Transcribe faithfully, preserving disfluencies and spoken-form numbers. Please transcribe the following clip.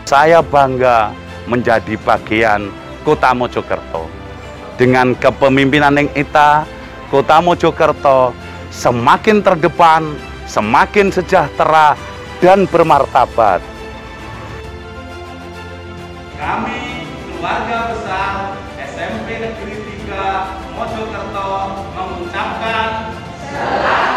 saya bangga menjadi bagian Kota Mojokerto. Dengan kepemimpinan yang Ita, Kota Mojokerto semakin terdepan, semakin sejahtera dan bermartabat. Kami, keluarga besar S M P Negeri tiga Mojokerto, mengucapkan selamat